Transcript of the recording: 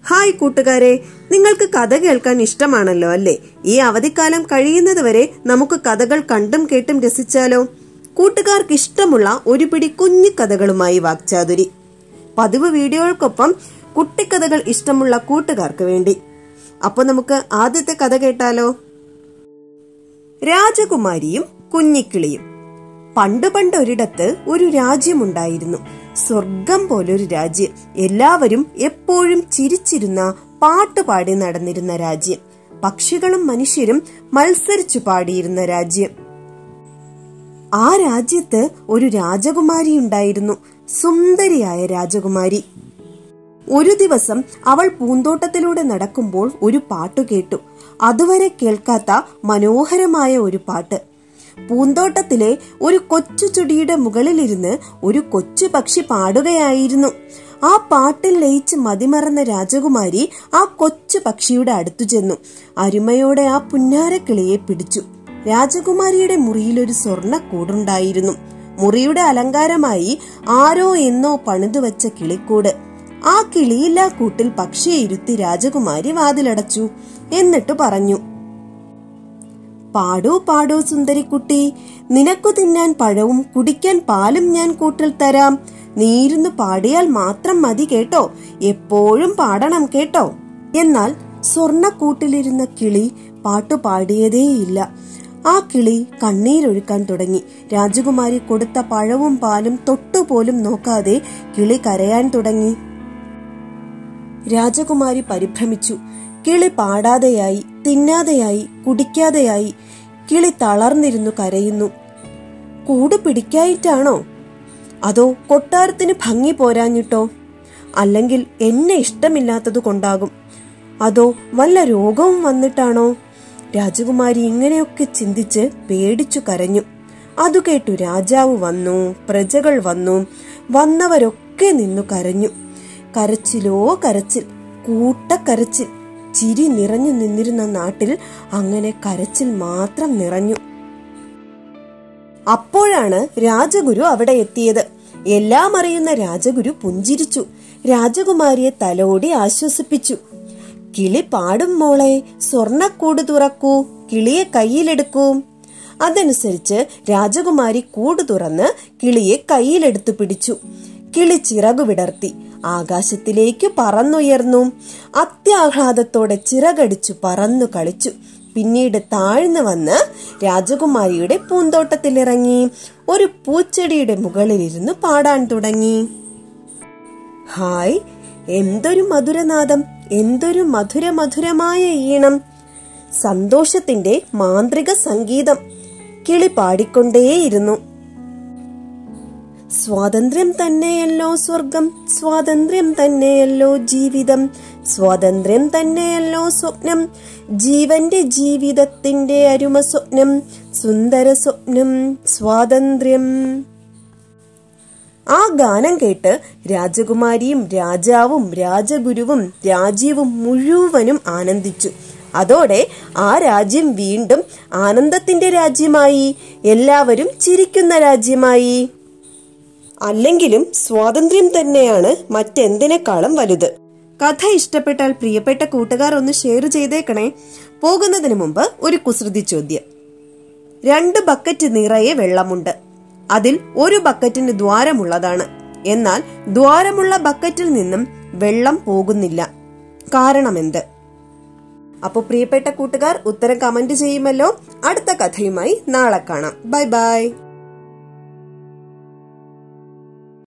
Hi കൂട്ടുകാരെ, നിങ്ങൾക്ക് കഥ കേൾക്കാൻ ഇഷ്ടമാണല്ലോ അല്ലേ? ഈ അവധിക്കാലം കഴിയുന്നത് വരെ നമുക്ക് കഥകൾ കണ്ടും കേട്ടും രസിച്ചാലോ? കൂട്ടുകാർക്ക് ഇഷ്ടമുള്ള ഒരു പിടി കുഞ്ഞു കഥകളുമായി വാക്ചാതുരി. പതിവ് വീഡിയോകൾക്കൊപ്പം കുട്ടിക്കഥകൾ ഇഷ്ടമുള്ള കൂട്ടുകാർക്ക് വേണ്ടി. അപ്പൊ നമുക്ക് ആദ്യത്തെ കഥ കേട്ടാലോ? രാജകുമാരിയും കുഞ്ഞിക്കിളിയും. പണ്ടൊരിടത്ത് ഒരു രാജ്യമുണ്ടായിരുന്നു. സ്വർഗം പോലൊരു രാജ്യം. എല്ലാവരും എപ്പോഴും ചിരിച്ചിരുന്ന, പാട്ടുപാടി നടന്നിരുന്ന രാജ്യം. പക്ഷികളും മനുഷ്യരും മത്സരിച്ചു പാടിയിരുന്ന രാജ്യം. ആ രാജ്യത്ത് ഒരു രാജകുമാരി ഉണ്ടായിരുന്നു. സുന്ദരിയായ രാജകുമാരി. ഒരു ദിവസം അവൾ പൂന്തോട്ടത്തിലൂടെ നടക്കുമ്പോൾ ഒരു പാട്ടു കേട്ടു. അതുവരെ കേൾക്കാത്ത മനോഹരമായ ഒരു പാട്ട്. പൂന്തോട്ടത്തിലെ ഒരു കൊച്ചു ചെടിയുടെ മുകളിലിരുന്ന് ഒരു കൊച്ചു പക്ഷി പാടുകയായിരുന്നു. ആ പാട്ടിൽ ലയിച്ച് മതിമറന്ന രാജകുമാരി ആ കൊച്ചു പക്ഷിയുടെ അടുത്തു ചെന്നു. അരുമയോടെ ആ പുന്നാരക്കിളിയെ പിടിച്ചു. രാജകുമാരിയുടെ മുറിയിൽ ഒരു സ്വർണ്ണക്കൂടുണ്ടായിരുന്നു. മുറിയുടെ അലങ്കാരമായി ആരോ എന്നോ പണിതുവച്ച കിളിക്കൂട്. ആ കിളിയില്ലാ കൂട്ടിൽ പക്ഷിയെ ഇരുത്തി രാജകുമാരി വാതിലടച്ചു. എന്നിട്ട് പറഞ്ഞു, പാടൂ പാടൂ സുന്ദരിക്കുട്ടി, നിനക്കു തിന്നാൻ പഴവും കുടിക്കാൻ പാലും ഞാൻ കൂട്ടിൽ തരാം. നീയിരുന്നു പാടിയാൽ മാത്രം മതി കേട്ടോ, എപ്പോഴും പാടണം കേട്ടോ. എന്നാൽ സ്വർണ്ണക്കൂട്ടിലിരുന്ന കിളി പാട്ടു പാടിയതേയില്ല. ആ കിളി കണ്ണീരൊഴുക്കാൻ തുടങ്ങി. രാജകുമാരി കൊടുത്ത പഴവും പാലും തൊട്ടുപോലും നോക്കാതെ കിളി കരയാൻ തുടങ്ങി. രാജകുമാരി പരിഭ്രമിച്ചു. കിളി പാടാതെയായി, തിന്നാതെയായി, കുടിക്കാതെയായി. കിളി തളർന്നിരുന്നു കരയുന്നു. കൂട് പിടിക്കായിട്ടാണോ? അതോ കൊട്ടാരത്തിന് ഭംഗി പോരാഞ്ഞിട്ടോ? അല്ലെങ്കിൽ എന്നെ ഇഷ്ടമില്ലാത്തതു കൊണ്ടാകും? അതോ വല്ല രോഗവും വന്നിട്ടാണോ? രാജകുമാരി ഇങ്ങനെയൊക്കെ ചിന്തിച്ച് പേടിച്ചു കരഞ്ഞു. അതു കേട്ടു രാജാവ് വന്നു, പ്രജകൾ വന്നു. വന്നവരൊക്കെ നിന്നു കരഞ്ഞു. കരച്ചിലോ കരച്ചിൽ, കൂട്ടക്കരച്ചിൽ. ചിരി നിറഞ്ഞു നിന്നിരുന്ന നാട്ടിൽ അങ്ങനെ കരച്ചിൽ മാത്രം നിറഞ്ഞു. അപ്പോഴാണ് രാജഗുരു അവിടെ എത്തിയത്. എല്ലാം അറിയുന്ന രാജഗുരു പുഞ്ചിരിച്ചു. രാജകുമാരിയെ തലോടി ആശ്വസിപ്പിച്ചു. കിളി പാടും മോളെ, സ്വർണ്ണക്കൂട് തുറക്കൂ, കിളിയെ കയ്യിലെടുക്കൂ. അതനുസരിച്ച് രാജകുമാരി കൂട് തുറന്ന് കിളിയെ കയ്യിലെടുത്തു പിടിച്ചു. കിളി ചിറകു വിടർത്തി ആകാശത്തിലേക്ക് പറന്നുയർന്നു. അത്യാഹ്ലാദത്തോടെ ചിറകടിച്ചു പറന്നു കളിച്ചു. പിന്നീട് താഴ്ന്നു വന്ന് രാജകുമാരിയുടെ പൂന്തോട്ടത്തിലിറങ്ങി ഒരു പൂച്ചെടിയുടെ മുകളിലിരുന്ന് പാടാൻ തുടങ്ങി. ഹായ്, എന്തൊരു മധുരനാദം, എന്തൊരു മധുരമായ ഈണം, സന്തോഷത്തിന്റെ മാന്ത്രിക സംഗീതം. കിളി പാടിക്കൊണ്ടേയിരുന്നു. സ്വാതന്ത്ര്യം തന്നെയല്ലോ സ്വർഗം, സ്വാതന്ത്ര്യം തന്നെയല്ലോ ജീവിതം, സ്വാതന്ത്ര്യം തന്നെയല്ലോ സ്വപ്നം, ജീവന്റെ ജീവിതത്തിന്റെ അരുമ സ്വപ്നം, സുന്ദര സ്വപ്നം, സ്വാതന്ത്ര്യം. ആ ഗാനം കേട്ട് രാജകുമാരിയും രാജാവും രാജഗുരുവും രാജ്യവും മുഴുവനും ആനന്ദിച്ചു. അതോടെ ആ രാജ്യം വീണ്ടും ആനന്ദത്തിന്റെ രാജ്യമായി, എല്ലാവരും ചിരിക്കുന്ന രാജ്യമായി. അല്ലെങ്കിലും സ്വാതന്ത്ര്യം തന്നെയാണ് മറ്റെന്തിനേക്കാളും വലുത്. കഥ ഇഷ്ടപ്പെട്ടാൽ പ്രിയപ്പെട്ട കൂട്ടുകാർ ഒന്ന് ഷെയർ ചെയ്തേക്കണേ. പോകുന്നതിന് മുമ്പ് ഒരു കുസൃതി ചോദ്യം. 2 ബക്കറ്റ് നിറയെ വെള്ളമുണ്ട്. അതിൽ ഒരു ബക്കറ്റിന് ദ്വാരമുള്ളതാണ്. എന്നാൽ ദ്വാരമുള്ള ബക്കറ്റിൽ നിന്നും വെള്ളം പോകുന്നില്ല. കാരണമെന്ത്? അപ്പൊ പ്രിയപ്പെട്ട കൂട്ടുകാർ ഉത്തരം കമന്റ് ചെയ്യുമല്ലോ. അടുത്ത കഥയുമായി നാളെ കാണാം. Bye by.